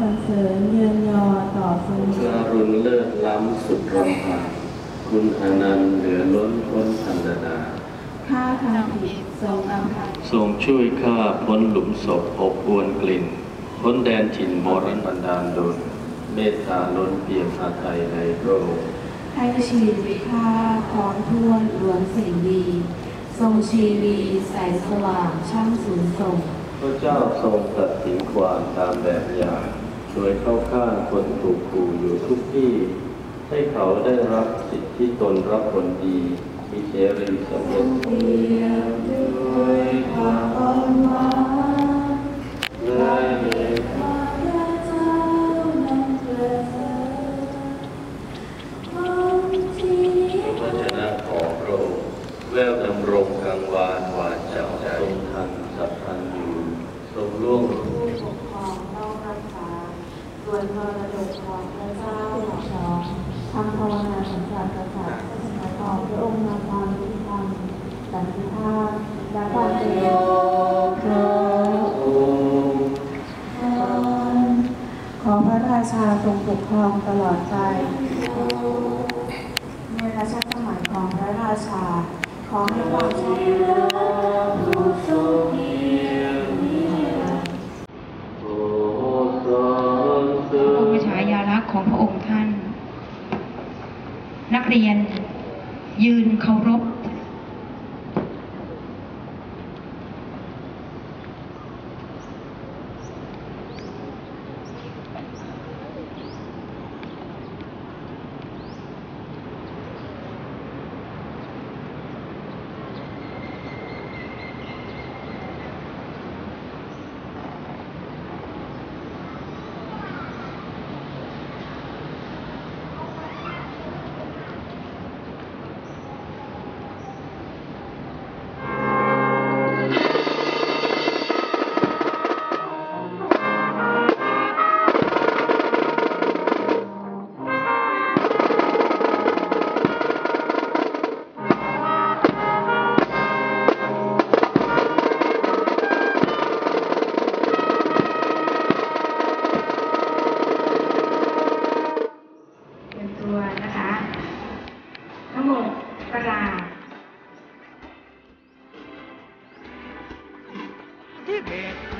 รรเสริญเยือนยอต่อทรงการุณเลิศล้ำสุดรำพันคุณอนันต์เหลือล้นพ้นพันดาข้าทำผิดทรงอภัยทรงช่วยข้าพ้นหลุมศพอบอวนกลิ่นพ้นแดนถิ่นมรณบันดาลดลเมตตาล้นเปี่ยมอาทัยในพระองค์ให้ชีวิตข้าพร้อมท้วนล้วนสิ่งดีทรงชีวีแสงสว่างช่างสูงส่งพระเจ้าทรงตัดสินความตามแบบอย่างโดยเข้าข้างคนถูกขู่อยู่ทุกที่ให้เขาได้รับสิทธิที่ตนรับผลดีมีเสรีสมรสด้วยความอ่อนหวานและเมตตาพระเจ้านั้นประเสริฐพระวจนะของพระองค์แววดำรงกลางวานหวานเจ้าทรงทันสัพพันอยู่ทรงล่วงผู้ปกครองต้องรักษาส่วนมรดกของพระเจ้าของเราทำภาวนาสำหรับกษัตริย์สมัยของพระองค์นำความยุติธรรมสันติภาพและความเจริญพระองค์ขอพระราชาทรงปกครองตลอดไปในรัชสมัยของพระราชาขอให้ความชอบธรรมผู้ทรงเกียรติพระบรมฉายาลักษณ์ของพระองค์ท่านนักเรียนยืนเคารพนะคะทั้งหมดกราบที่เบต